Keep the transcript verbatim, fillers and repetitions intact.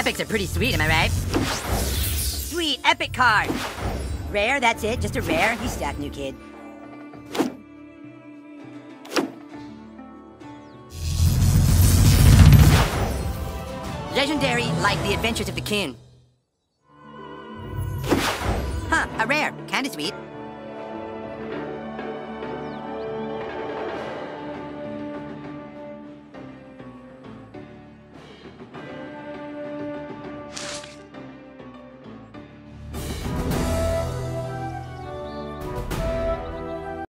epics are pretty sweet, am I right? Sweet, epic card. Rare, that's it, just a rare. You stack, new kid. Legendary, like the Adventures of the King. Huh, a rare, kinda sweet.